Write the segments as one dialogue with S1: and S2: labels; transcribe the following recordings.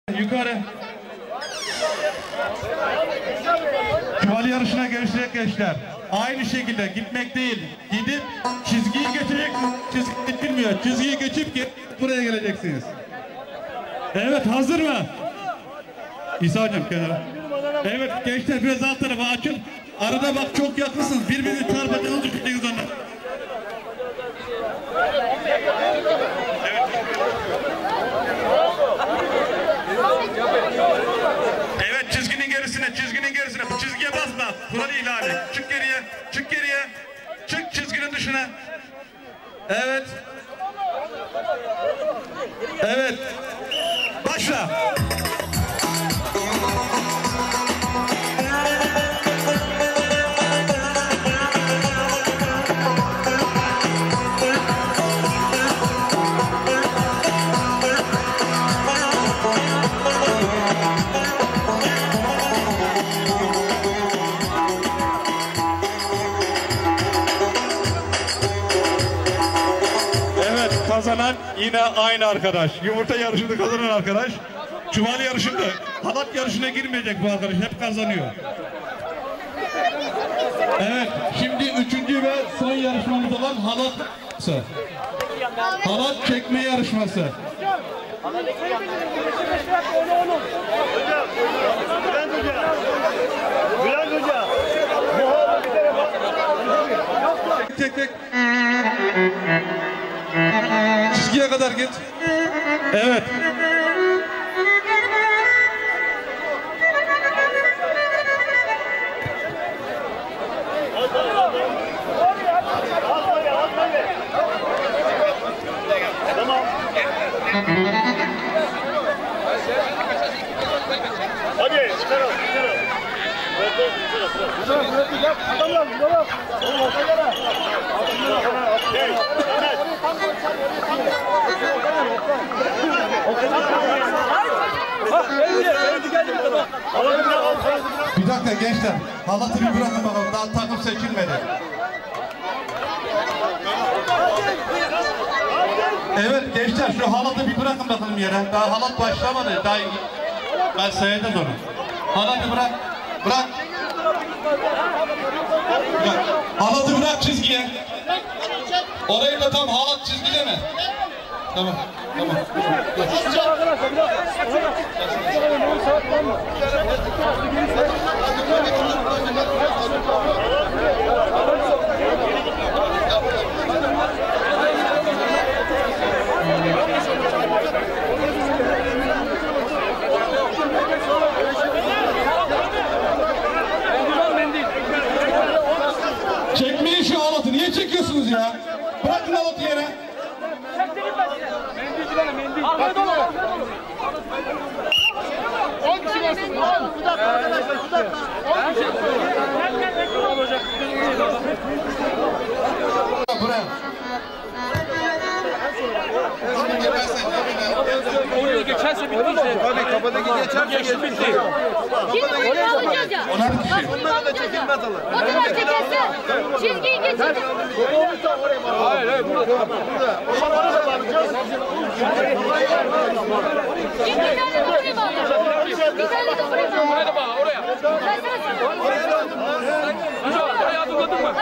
S1: Yukarı. Çuval yarışına görüşecek gençler. Aynı şekilde gitmek değil. Gidip çizgiyi geçecek. Çizgi bilmiyor. Çizgiyi geçip buraya geleceksiniz. Evet, hazır mı? İsa hocam kenara. Evet gençler, biraz alt tarafa açın. Arada bak, çok yakınsınız. Birbirini çarpacağınızı düşüneceksiniz onlar. Evet, çizginin gerisine. Bu çizgiye basma. Kural ihlali. Çık geriye. Çık çizginin dışına. Evet. Başla. Kazanan yine aynı arkadaş. Yumurta yarışında kazanan arkadaş. Çuval yarışında, halat yarışına girmeyecek bu arkadaş. Hep kazanıyor. Evet, şimdi 3. ve son yarışmamız olan halat yarışması. Halat çekme yarışması.
S2: Bülent Hoca.
S1: Tek. Çizgiye kadar git. Evet.
S2: Tamam. Hadi çıkaralım. Adamlar.
S1: Bir dakika gençler, halatı bir bırakın bakalım, daha takım seçilmedi. Evet gençler, şu halatı bir bırakın bakalım yere. Daha halat başlamadı, daha ben sayacağız onu. Halatı bırak. Halatı bırak çizgiye. Orayı da tam halat çizgide mi? Tamam. Çekmeyin şu halatı. Niye çekiyorsunuz ya? Bırakın halatı yere.
S2: Mendil. Ahmet oğlum. 10 kişi gelsin. 10 dakika arkadaşlar. 10 kişi.
S1: Buraya.
S3: Oraya geçerse bitti işte.
S4: Tabii kapıdaki geçerse bitti.
S5: Şimdi bunu alacağız ya.
S4: Bunları da çekilmez alır.
S5: O kadar çekerse çizgiyi geçecek.
S3: Hayır burada.
S2: O zaman da bakacağız.
S5: Şimdi bir tane de buraya bağlayacağız. Bir tane de buraya bağlayacağız.
S3: Oraya da bağla, oraya. Oraya adımladın mı?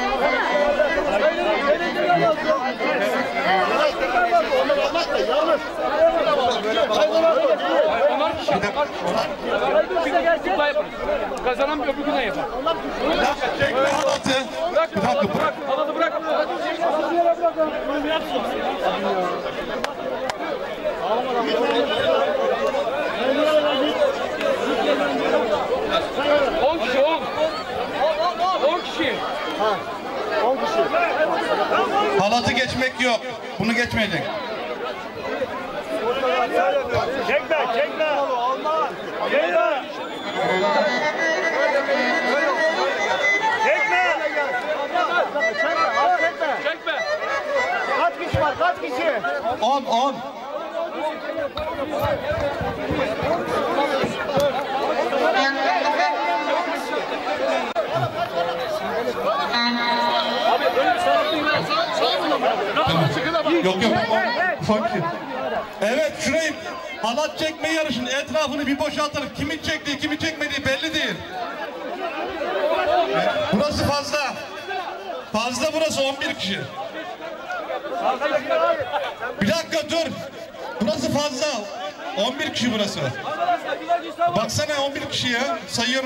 S3: Onlar kişi. Kutla yaparız. Kazanan bir öbür güne yapar.
S1: Çekme halatı.
S3: Bırak. Halatı bırak. 10 kişi. 10 kişi.
S2: 10 kişi.
S1: Halatı geçmek yok. Bunu geçmeyecek.
S2: Çekme. Olmaz. Çekme.
S3: Çekme.
S2: Kaç kişi var?
S1: 10.
S3: Abi böyle bir sanatın
S1: Yok. Son kişi. Evet, şurayı Halat çekme yarışının etrafını bir boşaltalım. Kimin çektiği, kimin çekmediği belli değil. Burası fazla. Fazla burası 11 kişi. Bir dakika dur. Burası fazla. 11 kişi burası. Baksana 11 kişi ya. Sayıyorum.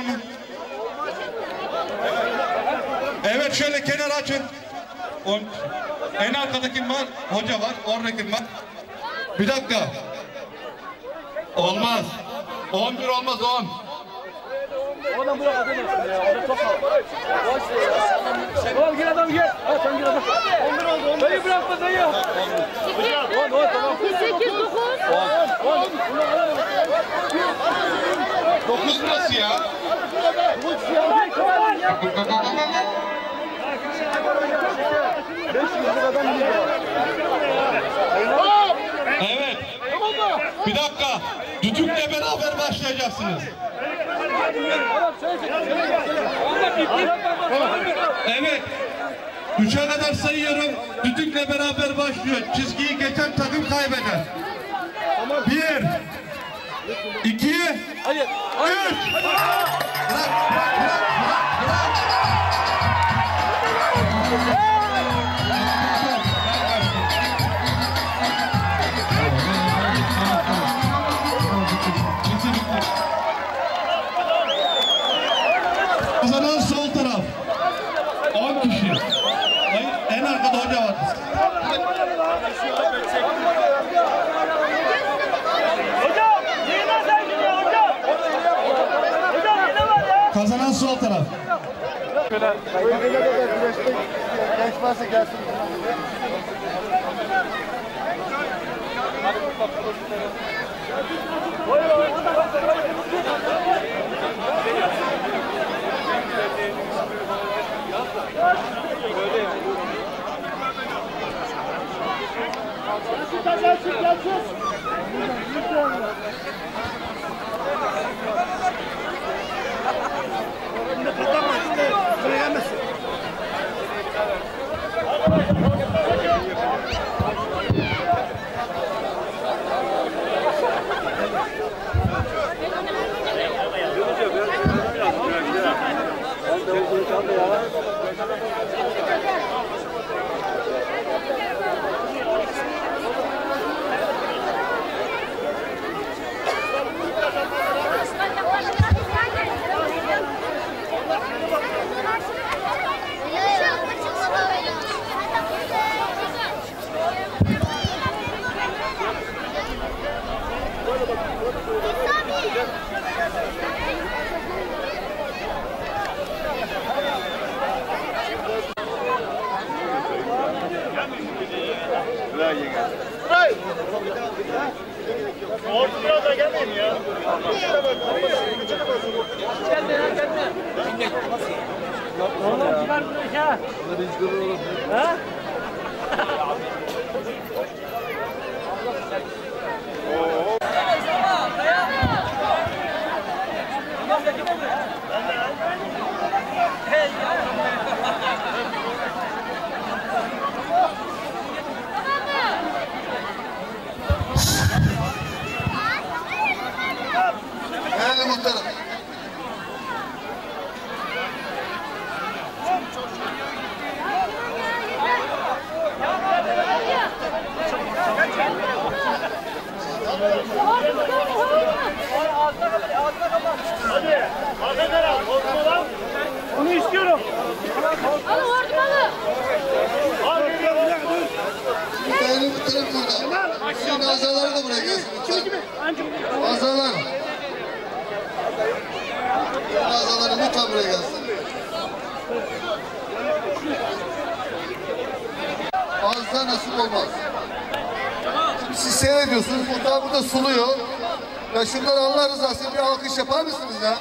S1: Evet şöyle kenar açın. En arkada kim var? Hoca var. Orada kim var? Bir dakika. Olmaz. 11 olmaz 10.
S3: Oradan buraya atamazsın ya. Orada çok fazla. Tamam gel adam gel. Ha sen gel adam. 11 oldu. Dayı bırakma dayı.
S5: 8, 9.
S1: 9 burası ya. Evet. Bir dakika. Düdükle beraber başlayacaksınız. Evet. 3'e kadar sayıyorum. Düdükle beraber başlıyor. Çizgiyi geçen takım kaybeder. 1 2 3 Bırak. Kazanan sol taraf. 10 kişi. En arkada hoca var. Kazanan sol taraf.
S2: Genç varsa gelsin.
S4: Değerli muhtarım.
S3: Onu istiyorum.
S5: Alın hortum alın.
S4: Değerli muhtarım burada. Sizin azaları da buraya gelsin lütfen. Azalar. Azaları lütfen buraya gelsin. Ağızdan nasip olmaz. Şimdi siz seyrediyorsunuz. Muhtar burada suluyor. Ya şunları Allah rızası için bir alkış yapar mısınız ya?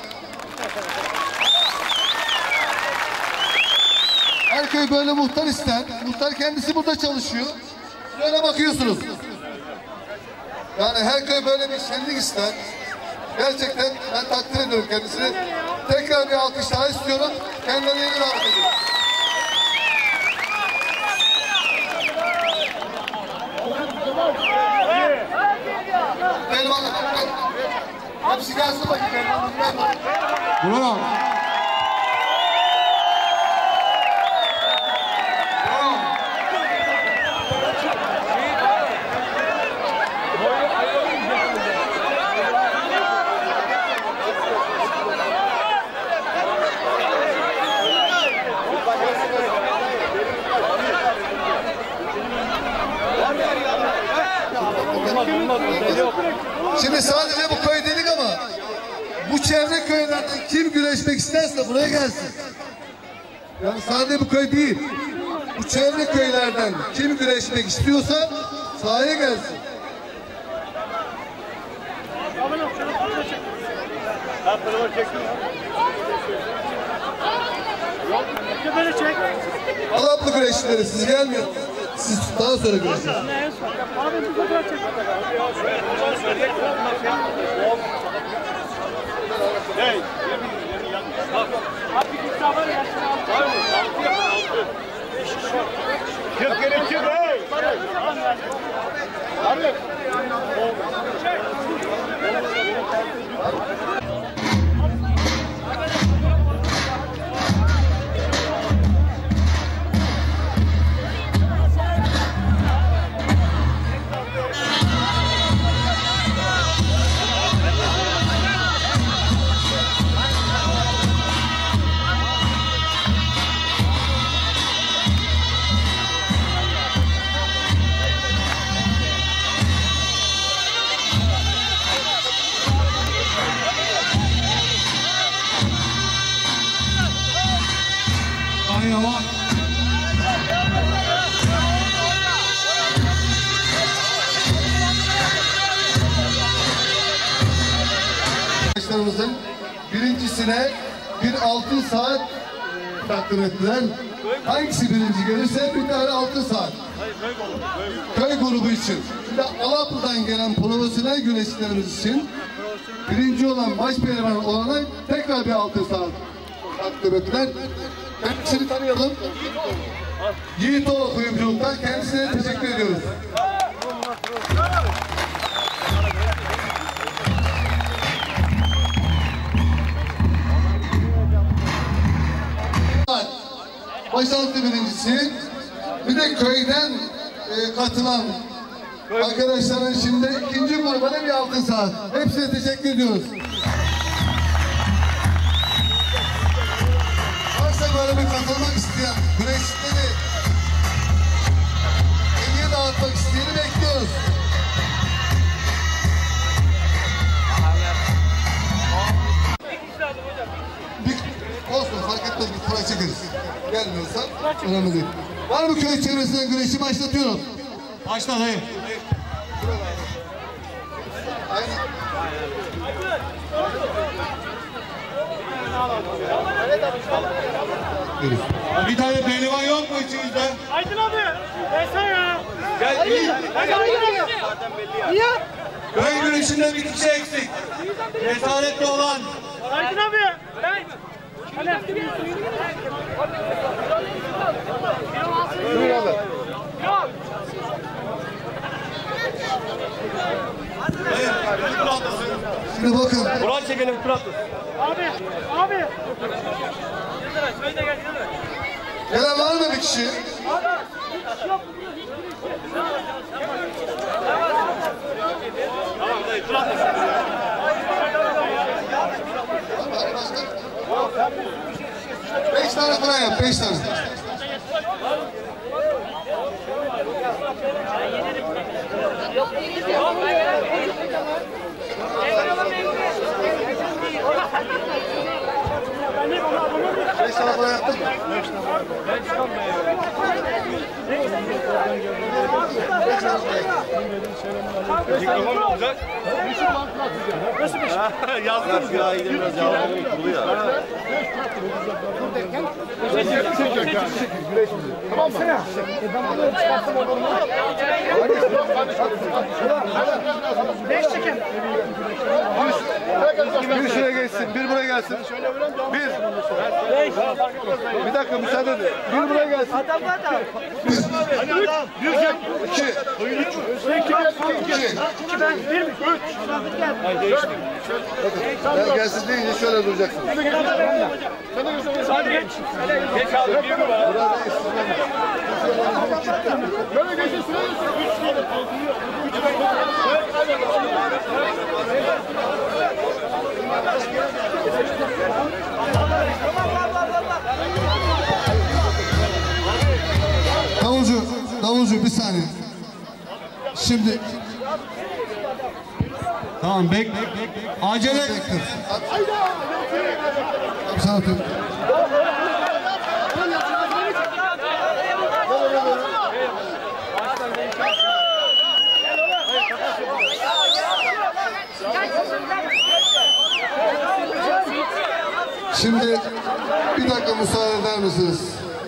S4: Her köy böyle muhtar ister. Muhtar kendisi burada çalışıyor. Böyle bakıyorsunuz. Yani her köy böyle bir şenlik ister. Gerçekten ben takdir ediyorum kendisini. Tekrar bir alkış daha istiyorum. Kendilerine yeni davet ediyorum. Benim Hepsi gelsin bakayım.
S6: Bravo.
S4: Şimdi sadece bu köy dedik ama bu çevre köylerden kim güreşmek isterse buraya gelsin. Yani sadece bu köy değil. Bu çevre köylerden kim güreşmek istiyorsa sahaya gelsin. Alaplı güreşçileri siz gelmiyorsunuz. Siz daha sonra göreceksiniz. Arkadaşlarımızın birincisine bir altın saat takdim ettiler. Hangisi birinci gelirse bir tane altın saat. Köy grubu için. Şimdi Alaplı'dan gelen profesyonel güreşçilerimiz için birinci olan baş pehlivan olana tekrar bir altın saat takdim ettiler. Kendisini tanıyalım. Yiğitoğlu kuyumculuktan kendisine teşekkür ediyoruz. Başaltı birincisi, bir de köyden katılan arkadaşların şimdi ikinci grubuna bir altın saat. Hepsine teşekkür ediyoruz. Varsa böyle bir katılmak isteyen güreşçileri hediye dağıtmak isteyeni bekliyoruz. Olsun fark etmez, bir tura çekeriz. Gelmiyorsa önemli değil. Var mı köy çevresinden güreşi başlatıyorum?
S6: Başla dayı. Bir tane pehlivan yok mu içinizde?
S2: Aydın abi. Versene ya.
S3: Gel.
S2: Aydın abi. Niye?
S6: Köy güreşinde bir kişi eksik. Cesaretli olan.
S2: Aydın abi. Ben.
S4: Şimdi bakın.
S3: Burak çekelim Fırat.
S2: Abi. Abi.
S4: Gelen var mı bir kişi?
S3: Tamam dayı Fırat.
S4: 5 tane buraya yap, 5 tane. Beş tane buraya yaptın mı?
S3: Mikrofon olacak. Yazdınız ya. Biraz yavrum kurulu ya.
S2: Tamam mı? Beş çekin.
S4: Bir şuraya gelsin, bir buraya gelsin. Bir. Bir dakika müsaade edin. Biri buraya gelsin.
S2: Adam var da.
S4: Ben gelsin deyince şöyle duracaksın.
S3: Hadi geç. Geç abi. Bir mi var?
S4: Böyle geçin Davulcu bir saniye. Şimdi
S6: Tamam bek. Acele.
S4: sana tut. Şimdi bir dakika müsaade eder misiniz?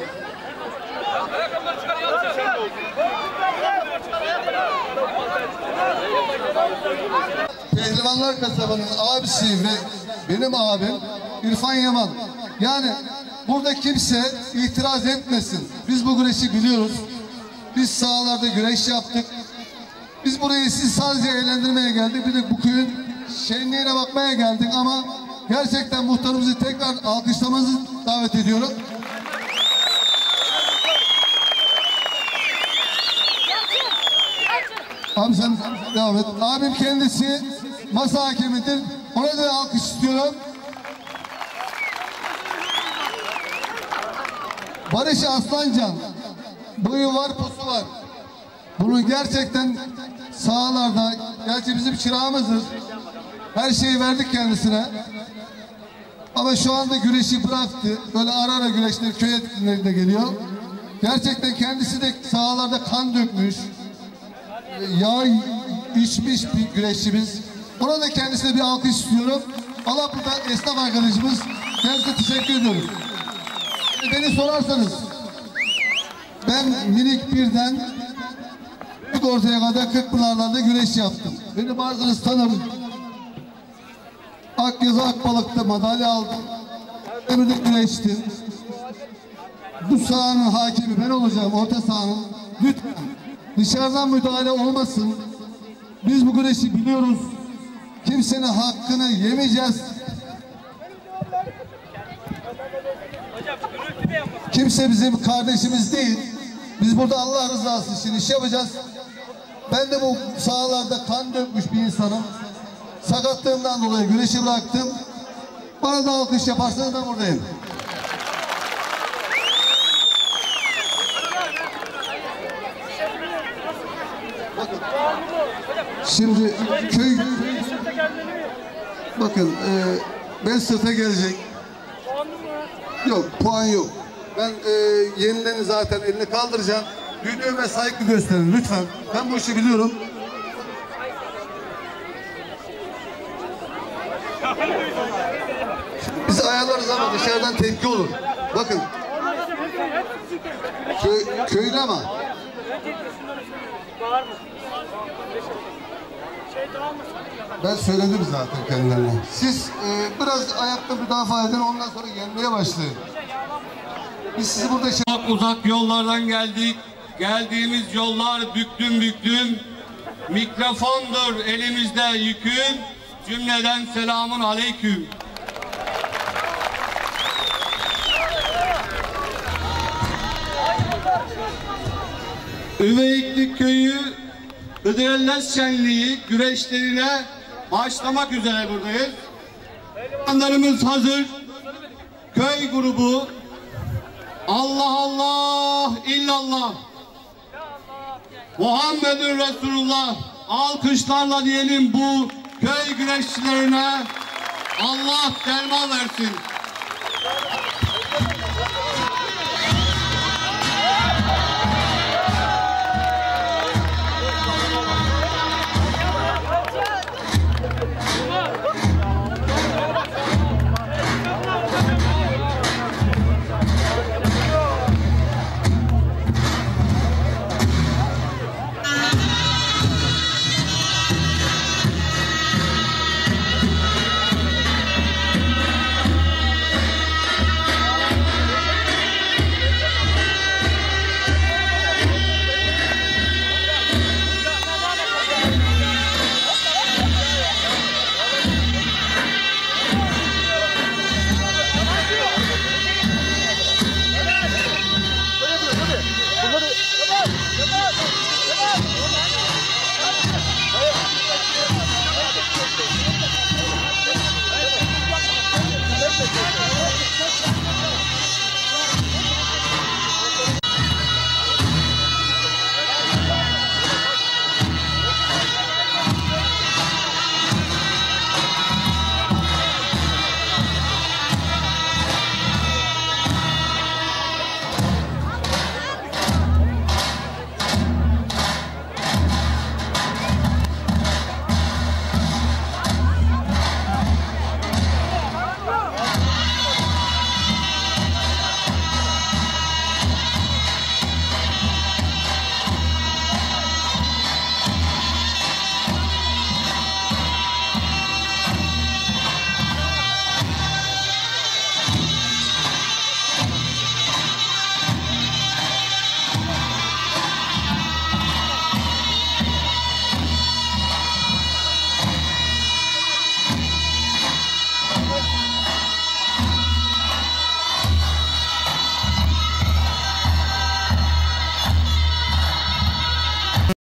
S4: Pehlivanlar kasabının abisi ve benim abim İrfan Yaman. Yani burada kimse itiraz etmesin. Biz bu güreşi biliyoruz. Biz sahalarda güreş yaptık. Biz buraya sizi sadece eğlendirmeye geldik. Bir de bu köyün şenliğine bakmaya geldik ama gerçekten muhtarımızı tekrar alkışlamanızı davet ediyorum. Abi sen devam et. Abim kendisi masa hakemidir. Ona da alkış istiyorum. Barış Aslancan. Boyu var, posu var. Bunu gerçekten sahalarda, gerçi bizim çırağımızdır. Her şeyi verdik kendisine. Ama şu anda güreşi bıraktı. Böyle ara ara güreşler köy etkinliklerinde geliyor. Gerçekten kendisi de sahalarda kan dökmüş. Yağ içmiş bir güreşçimiz. Ona da kendisine bir alkış istiyorum. Allah burada esnaf arkadaşımız. Kendisine teşekkür ediyorum. Beni sorarsanız ben minik birden büyük ortaya kadar Kırkpınar'larda güreş yaptım. Beni bazılarınız tanır. Akyazı Akbalık'ta madalya aldım. Demir'de güreştim. Bu sahanın hakimi ben olacağım, orta sahanın. Lütfen dışarıdan müdahale olmasın. Biz bu güreşi biliyoruz. Kimsenin hakkını yemeyeceğiz. Kimse bizim kardeşimiz değil. Biz burada Allah rızası için iş yapacağız. Ben de bu sahalarda kan dökmüş bir insanım. Sakatlığımdan dolayı güreşi bıraktım. Bana da alkış yaparsanız ben buradayım. Bakın. Şimdi köy... Bakın ben sırta gelecek. Yok, puan yok. Ben yenilerini zaten elini kaldıracağım. Düdüğüme saygı gösterin lütfen. Ben bu işi biliyorum. Biz ayarlarız ama dışarıdan tepki olur. Bakın. Köylü ama. Ben söyledim zaten kendilerine. Siz biraz ayakta müdafaa edin, ondan sonra gelmeye başlayın. Biz sizi burada...
S6: Çok uzak yollardan geldik. Geldiğimiz yollar büklüm büklüm. Mikrofondur elimizde yüküm. Cümleden selamun aleyküm. Üveyiklik Köyü Hıdrellez Şenliği güreşlerine başlamak üzere buradayız. Pehlivanlarımız hazır. Köy grubu Allah Allah illallah Muhammedun Resulullah alkışlarla diyelim bu köy güreşçilerine Allah derman versin.